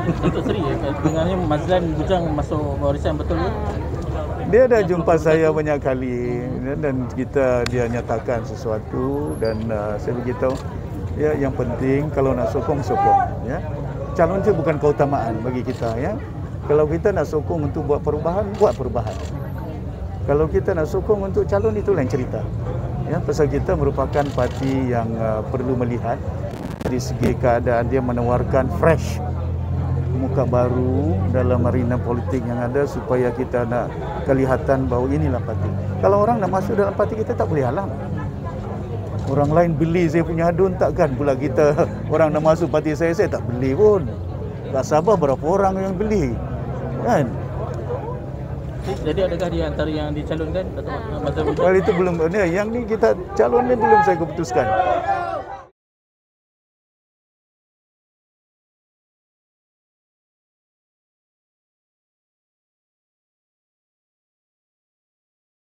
Datuk Seri dengannya Mazlan Bujang masuk barisan betul ke? Dia dah jumpa saya banyak kali dan dia nyatakan sesuatu dan saya beritahu ya yang penting kalau nak sokong ya. Calon itu bukan keutamaan bagi kita ya. Kalau kita nak sokong untuk buat perubahan. Kalau kita nak sokong untuk calon itu lain cerita. Ya, pasal kita merupakan parti yang perlu melihat dari segi keadaan dia menawarkan fresh muka baru dalam arena politik yang ada supaya kita nak kelihatan bahawa inilah parti. Kalau orang nak masuk dalam parti kita tak boleh halang. Orang lain beli saya punya adun takkan pula kita orang nak masuk parti saya tak beli pun. Tak sabar berapa orang yang beli. Kan? Jadi adakah di antara yang dicalonkan Datuk Mazlan Bujang? Well, itu belum, yang ni kita calon ni belum saya keputuskan.